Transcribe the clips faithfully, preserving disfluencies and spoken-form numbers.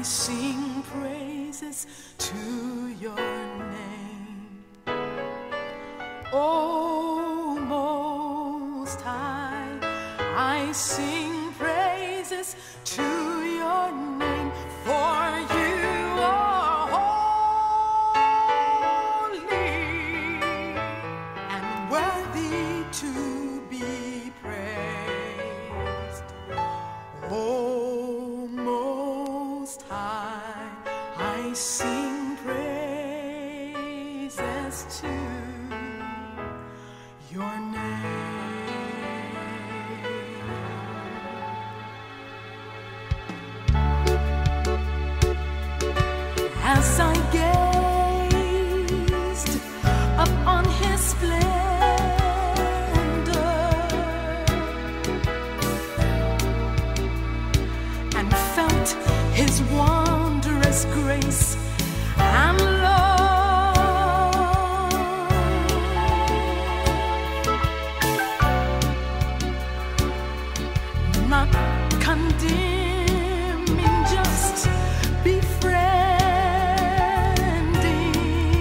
sing praises to your name, O Most High. I sing praises to your name, for you are holy and worthy to be praised. O Most High, I sing praises to your name. As I gazed upon his splendor and felt his wondrous grace and love, not condemning, just befriending,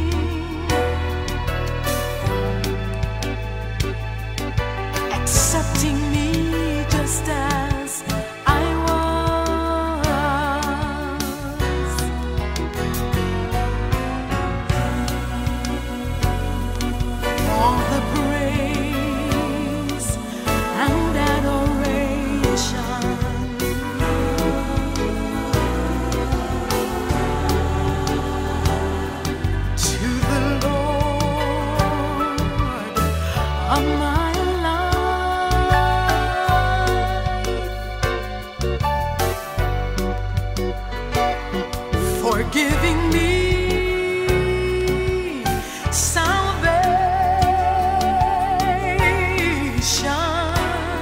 accepting me just as I was. All the praise and adoration to the Lord of my life, for giving me salvation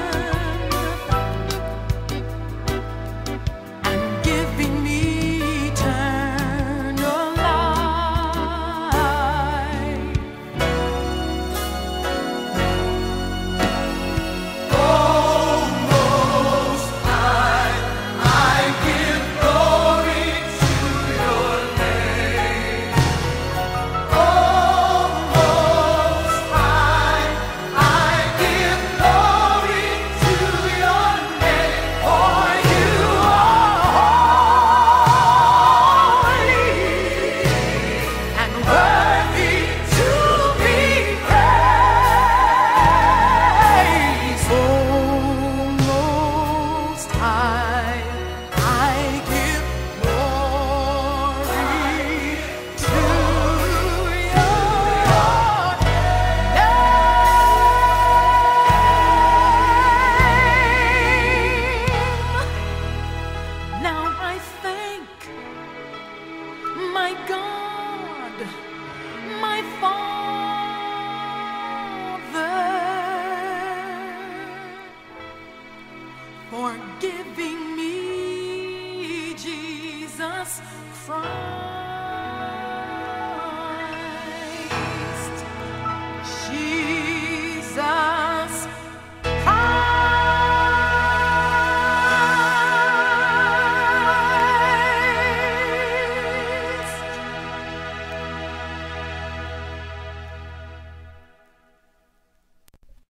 and giving me eternal life. Oh, Most High, I give glory to your name. Oh, Most High, I give glory to your name, for you are holy and worthy to be praised. Oh, Most High, I give glory to your name. Now I thank my God, my Father, for giving me Jesus Christ.